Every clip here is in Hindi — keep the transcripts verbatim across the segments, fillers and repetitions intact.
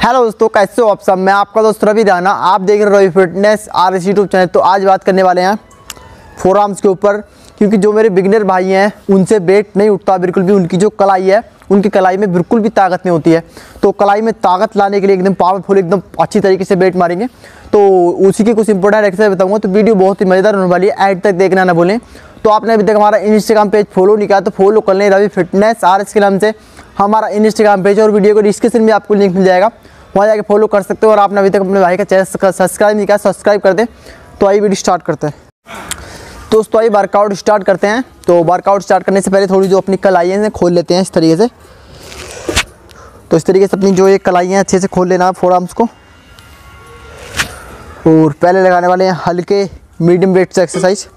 हेलो दोस्तों, कैसे हो आप सब। मैं आपका दोस्त रवि राणा, आप देख रहे हो Ravi fitness R S YouTube channel. तो आज बात करने वाले हैं फोर आर्म्स के ऊपर, क्योंकि जो मेरे बिगिनर भाई हैं उनसे वेट नहीं उठता बिल्कुल भी। उनकी जो कलाई है, उनकी कलाई में बिल्कुल भी ताकत नहीं होती है। तो कलाई में ताकत लाने के लिए एकदम पावरफुल, एकदम अच्छी तरीके से वेट मारेंगे। तो उसी की कुछ इंपॉर्टेंट एक्सरसाइज बताऊंगा। तो वीडियो बहुत ही मज़ेदार होने वाली है, एंड तक देखना ना भूलें। तो आपने अभी तक हमारा इंस्टाग्राम पेज फॉलो नहीं किया तो फॉलो कर लें, रवि फिटनेस आर एस के नाम से हमारा इंस्टाग्राम पेज। और वीडियो को डिस्क्रिप्शन में आपको लिंक मिल जाएगा, वहाँ जाके फॉलो कर सकते हो। और आपने अभी तक अपने भाई का चैनल सब्सक्राइब नहीं किया, सब्सक्राइब कर दें। तो आइए वीडियो स्टार्ट करते हैं दोस्तों। आइए वर्कआउट स्टार्ट करते हैं। तो वर्कआउट स्टार्ट करने से पहले थोड़ी जो अपनी कलाइयाँ हैं खोल लेते हैं इस तरीके से। तो इस तरीके से अपनी जो ये कलाइयाँ अच्छे से खोल लेना फोर आर्म्स को। और पहले लगाने वाले हैं हल्के मीडियम वेट से एक्सरसाइज।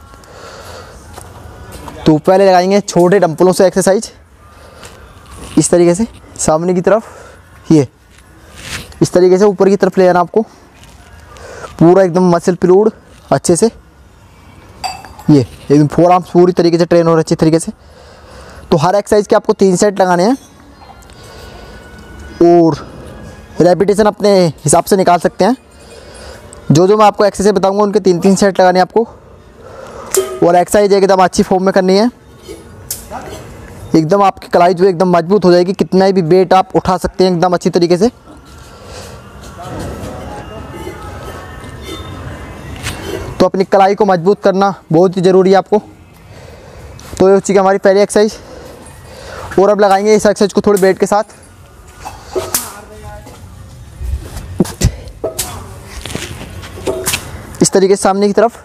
तो पहले लगाएंगे छोटे डंपलों से एक्सरसाइज, इस तरीके से सामने की तरफ, ये इस तरीके से ऊपर की तरफ ले जाना आपको, पूरा एकदम मसल पिरोड अच्छे से। ये एकदम फोर आर्म्स पूरी तरीके से ट्रेन हो रहे अच्छे तरीके से। तो हर एक्सरसाइज के आपको तीन सेट लगाने हैं और रेपिटेशन अपने हिसाब से निकाल सकते हैं। जो जो मैं आपको एक्सरसाइज बताऊंगा उनके तीन तीन सेट लगाने हैं आपको। और एक्सरसाइज एकदम अच्छी फॉर्म में करनी है, एकदम आपकी कलाई जो एकदम मजबूत हो जाएगी। कितना भी वेट आप उठा सकते हैं एकदम अच्छी तरीके से। तो अपनी कलाई को मजबूत करना बहुत ही ज़रूरी है आपको। तो ये उसी की हमारी पहली एक्सरसाइज। और अब लगाएंगे इस एक्सरसाइज को थोड़ी वेट के साथ। इस तरीके से सामने की तरफ,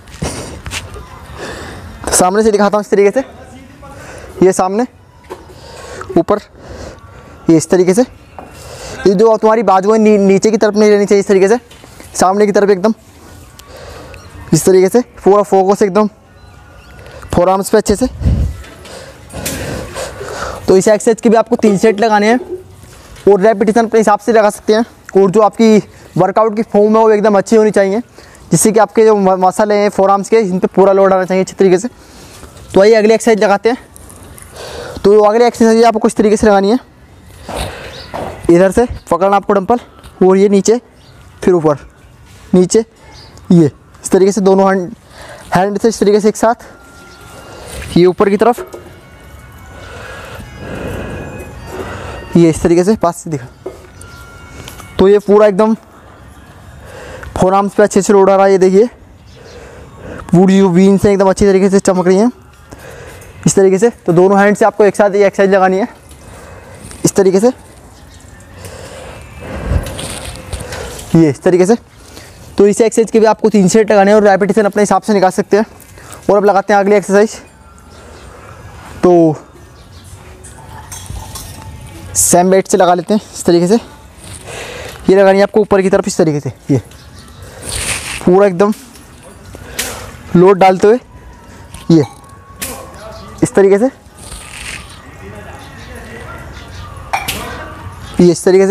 सामने से दिखाता हूँ इस तरीके से। ये सामने ऊपर, ये इस तरीके से। ये जो तुम्हारी बाजू है नी, नीचे की तरफ नहीं रहनी चाहिए, इस तरीके से सामने की तरफ एकदम इस तरीके से पूरा फोकस एकदम फोर आर्म्स पे अच्छे से। तो इस एक्सरसाइज के भी आपको तीन सेट लगाने हैं और रेपिटेशन अपने हिसाब से लगा सकते हैं। और जो आपकी वर्कआउट की फॉर्म है वो एकदम अच्छी होनी चाहिए, जिससे कि आपके जो मसल हैं फोर आर्म्स के, इन पे पूरा लोड आना चाहिए अच्छी तरीके से। तो आइए अगली एक्सरसाइज लगाते हैं। तो अगली एक्सरसाइज आपको इस तरीके से लगानी है। इधर से पकड़ना आपको डंपल, और ये नीचे, फिर ऊपर नीचे, ये इस तरीके से दोनों हैंड हैंड से इस तरीके से एक साथ, ये ऊपर की तरफ, ये इस तरीके से पास से दिखा। तो ये पूरा एकदम फोर आर्म्स पे अच्छे से लोड आ रहा है। ये देखिए पूरी जो वीन्स हैं एकदम अच्छी तरीके से चमक रही हैं इस तरीके से। तो दोनों हैंड से आपको एक साथ ये एक्सरसाइज लगानी है इस तरीके से, ये इस तरीके से। तो इस एक्सरसाइज के भी आपको तीन सेट लगाने हैं और रेपिटेशन अपने हिसाब से निकाल सकते हैं। और अब लगाते हैं अगली एक्सरसाइज। तो सेम वेट से लगा लेते हैं इस तरीके से। ये लगानी है आपको ऊपर की तरफ इस तरीके से, ये पूरा एकदम लोड डालते हुए, ये इस तरीके से, ये इस तरीके से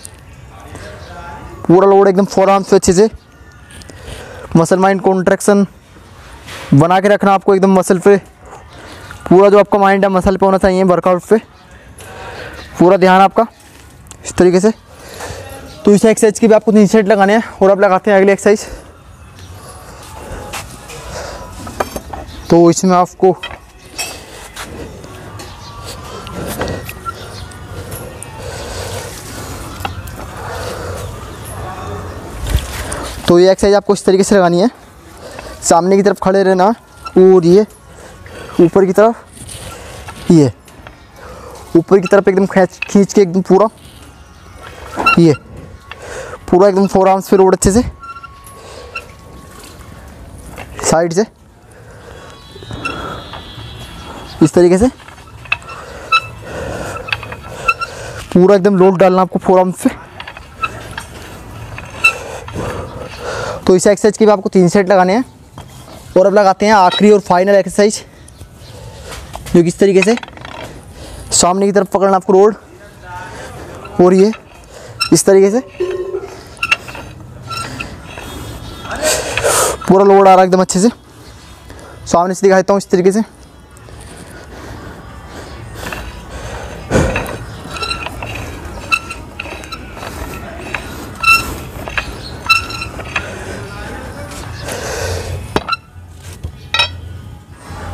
पूरा लोड एकदम फोर आर्म्स पे अच्छे से। मसल माइंड कॉन्ट्रैक्शन बना के रखना आपको एकदम मसल पे। पूरा जो आपका माइंड है मसल पे होना चाहिए, वर्कआउट पे पूरा ध्यान आपका इस तरीके से। तो इस एक्सरसाइज की भी आपको तीन सेट लगाने हैं। और अब लगाते हैं अगली एक्सरसाइज। तो इसमें आपको तो ये एक्सरसाइज आपको इस तरीके से लगानी है। सामने की तरफ खड़े रहना, और ये ऊपर की तरफ, ये ऊपर की तरफ एकदम खींच खींच के एकदम पूरा, ये पूरा एकदम फोर आर्म्स पे लोड अच्छे से साइड से इस तरीके से पूरा एकदम लोड डालना आपको फोर आर्म्स पे। तो इस एक्सरसाइज के भी आपको तीन सेट लगाने हैं। और अब लगाते हैं आखिरी और फाइनल एक्सरसाइज, जो कि इस तरीके से सामने की तरफ पकड़ना आपको रोड, और ये इस तरीके से पूरा लोड आ रहा है एकदम अच्छे से। सामने से दिखा देता हूँ इस तरीके से।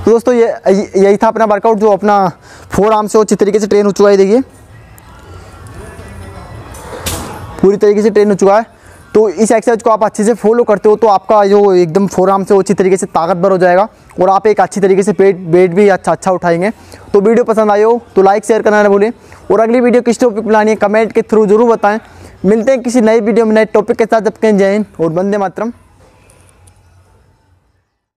तो दोस्तों ये यही था अपना वर्कआउट जो अपना फोर आर्म से वो अच्छी तरीके से ट्रेन हो चुका है। देखिए पूरी तरीके से ट्रेन हो चुका है। तो इस एक्सरसाइज को आप अच्छे से फॉलो करते हो तो आपका जो एकदम फोर आर्म से वो अच्छी तरीके से ताकतवर हो जाएगा और आप एक अच्छी तरीके से पेट वेट भी अच्छा अच्छा उठाएंगे। तो वीडियो पसंद आई हो तो लाइक शेयर करना ना भूलें और अगली वीडियो किस टॉपिक पर लानी है कमेंट के थ्रू जरूर बताएं। मिलते हैं किसी नई वीडियो में नए टॉपिक के साथ। जब कहें जय हिंद और वंदे मातरम।